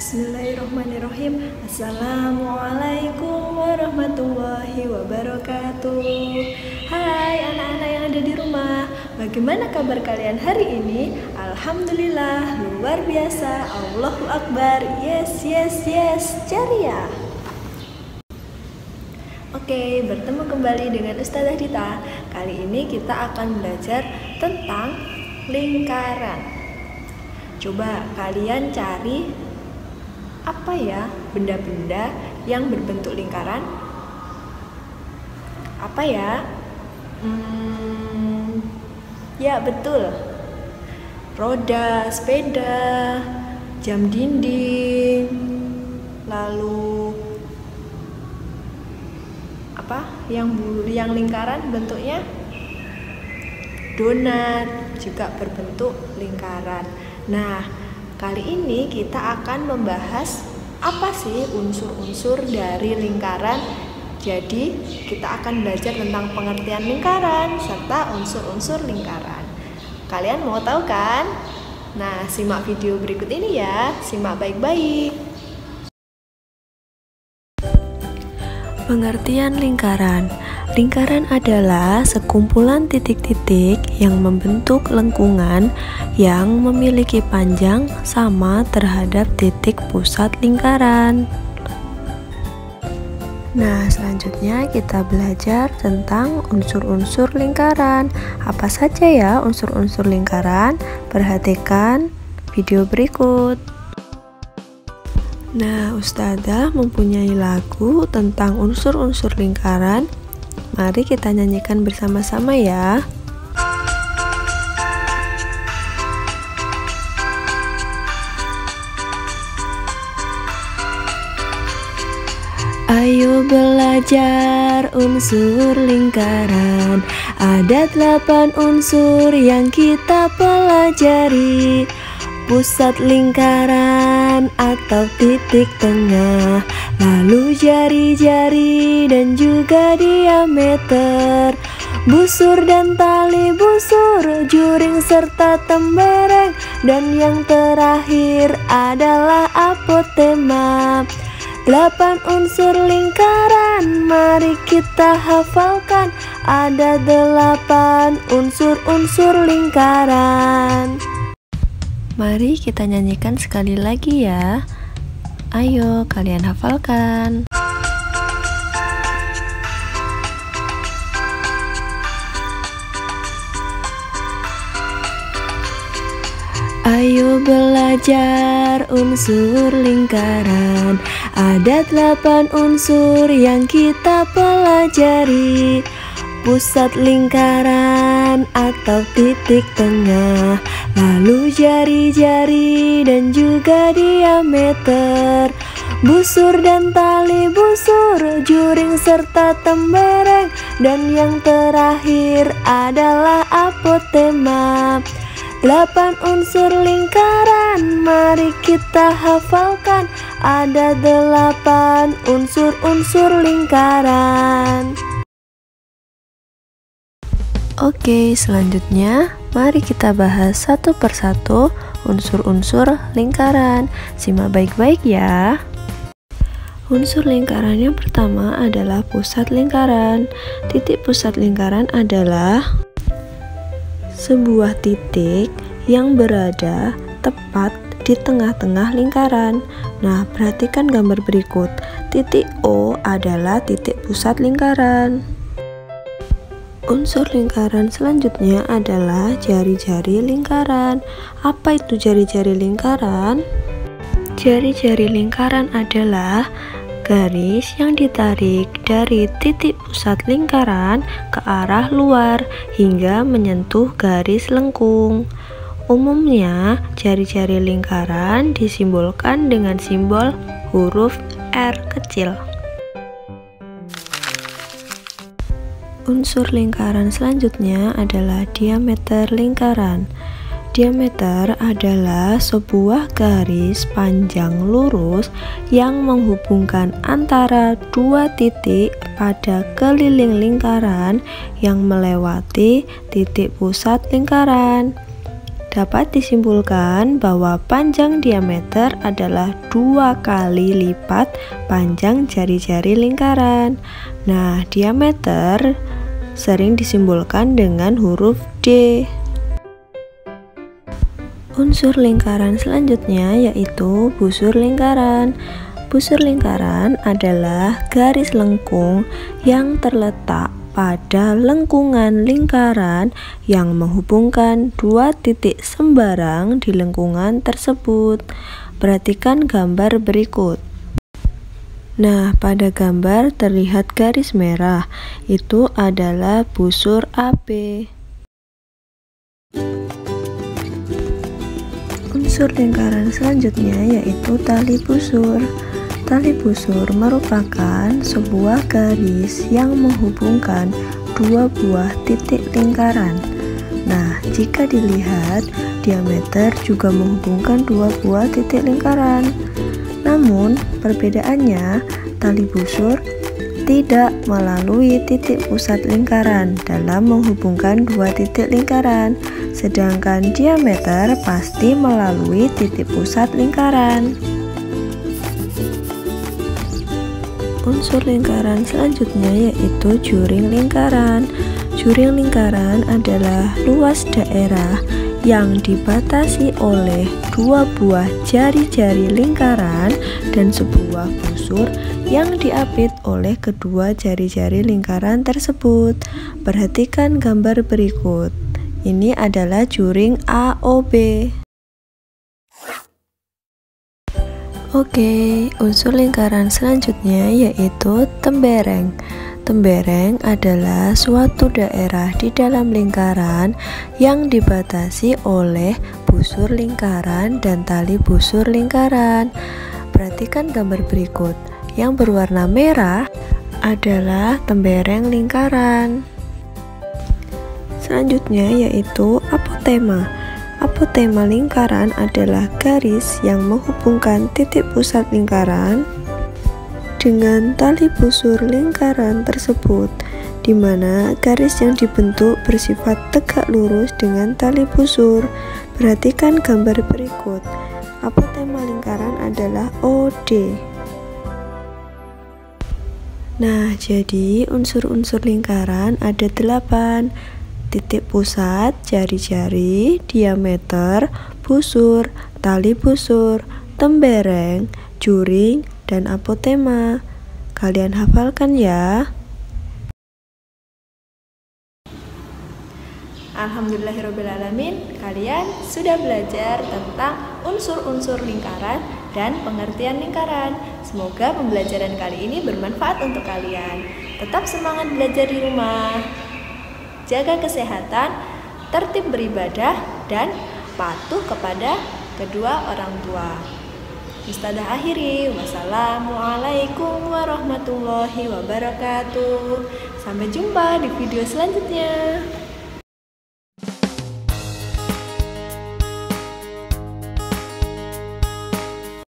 Bismillahirrahmanirrahim. Assalamualaikum warahmatullahi wabarakatuh. Hai anak-anak yang ada di rumah, bagaimana kabar kalian hari ini? Alhamdulillah, luar biasa. Allahu Akbar. Yes, yes, yes. Ceria. Oke, bertemu kembali dengan Ustazah Dita. Kali ini kita akan belajar tentang lingkaran. Coba kalian cari apa ya benda-benda yang berbentuk lingkaran? Apa ya? Ya betul, roda sepeda, jam dinding, lalu apa yang lingkaran bentuknya? Donat juga berbentuk lingkaran. Nah, kali ini kita akan membahas apa sih unsur-unsur dari lingkaran. Jadi, kita akan belajar tentang pengertian lingkaran serta unsur-unsur lingkaran. Kalian mau tahu kan? Nah, simak video berikut ini ya. Simak baik-baik. Pengertian lingkaran. Lingkaran adalah sekumpulan titik-titik yang membentuk lengkungan yang memiliki panjang sama terhadap titik pusat lingkaran. Nah, selanjutnya kita belajar tentang unsur-unsur lingkaran. Apa saja ya unsur-unsur lingkaran? Perhatikan video berikut. Nah, Ustazah mempunyai lagu tentang unsur-unsur lingkaran. Mari kita nyanyikan bersama-sama ya. Ayo belajar unsur lingkaran. Ada 8 unsur yang kita pelajari. Pusat lingkaran atau titik tengah, lalu jari-jari dan juga diameter, busur dan tali busur, juring serta tembereng, dan yang terakhir adalah apotema. 8 unsur lingkaran, mari kita hafalkan. Ada 8 unsur-unsur lingkaran. Mari kita nyanyikan sekali lagi ya. Ayo kalian hafalkan. Ayo belajar unsur lingkaran. Ada 8 unsur yang kita pelajari. Pusat lingkaran atau titik tengah, lalu jari-jari dan juga diameter, busur dan tali busur, juring serta tembereng, dan yang terakhir adalah apotema. 8 unsur lingkaran, mari kita hafalkan. Ada 8 unsur-unsur lingkaran. Oke, selanjutnya mari kita bahas satu persatu unsur-unsur lingkaran. Simak baik-baik ya. Unsur lingkaran yang pertama adalah pusat lingkaran. Titik pusat lingkaran adalah sebuah titik yang berada tepat di tengah-tengah lingkaran. Nah, perhatikan gambar berikut. Titik O adalah titik pusat lingkaran. Unsur lingkaran selanjutnya adalah jari-jari lingkaran. Apa itu jari-jari lingkaran? Jari-jari lingkaran adalah garis yang ditarik dari titik pusat lingkaran ke arah luar hingga menyentuh garis lengkung. Umumnya, jari-jari lingkaran disimbolkan dengan simbol huruf R kecil. Unsur lingkaran selanjutnya adalah diameter lingkaran. Diameter adalah sebuah garis panjang lurus yang menghubungkan antara dua titik pada keliling lingkaran yang melewati titik pusat lingkaran. dapat disimpulkan bahwa panjang diameter adalah 2 kali lipat panjang jari-jari lingkaran. Nah, diameter sering disimbolkan dengan huruf D. Unsur lingkaran selanjutnya yaitu busur lingkaran. Busur lingkaran adalah garis lengkung yang terletak pada lengkungan lingkaran yang menghubungkan dua titik sembarang di lengkungan tersebut. Perhatikan gambar berikut. Nah, pada gambar terlihat garis merah, itu adalah busur AB. Unsur lingkaran selanjutnya yaitu tali busur. Tali busur merupakan sebuah garis yang menghubungkan dua buah titik lingkaran. Nah, jika dilihat, diameter juga menghubungkan dua buah titik lingkaran. Namun, perbedaannya, tali busur tidak melalui titik pusat lingkaran dalam menghubungkan dua titik lingkaran, sedangkan diameter pasti melalui titik pusat lingkaran. Unsur lingkaran selanjutnya yaitu juring lingkaran. Juring lingkaran adalah luas daerah yang dibatasi oleh dua buah jari-jari lingkaran dan sebuah busur yang diapit oleh kedua jari-jari lingkaran tersebut. Perhatikan gambar berikut. Ini adalah juring AOB. Oke, unsur lingkaran selanjutnya yaitu tembereng. Tembereng adalah suatu daerah di dalam lingkaran yang dibatasi oleh busur lingkaran dan tali busur lingkaran. Perhatikan gambar berikut. Yang berwarna merah adalah tembereng lingkaran. Selanjutnya yaitu apotema. Apotema lingkaran adalah garis yang menghubungkan titik pusat lingkaran dengan tali busur lingkaran tersebut, di mana garis yang dibentuk bersifat tegak lurus dengan tali busur. Perhatikan gambar berikut. Apotema lingkaran adalah OD. Nah, jadi unsur-unsur lingkaran ada 8. Titik pusat, jari-jari, diameter, busur, tali busur, tembereng, juring, dan apotema. Kalian hafalkan ya. Alhamdulillahirrabbilalamin, kalian sudah belajar tentang unsur-unsur lingkaran dan pengertian lingkaran. Semoga pembelajaran kali ini bermanfaat untuk kalian. Tetap semangat belajar di rumah. Jaga kesehatan, tertib beribadah, dan patuh kepada kedua orang tua. Ustadzah akhiri, wassalamualaikum warahmatullahi wabarakatuh. Sampai jumpa di video selanjutnya.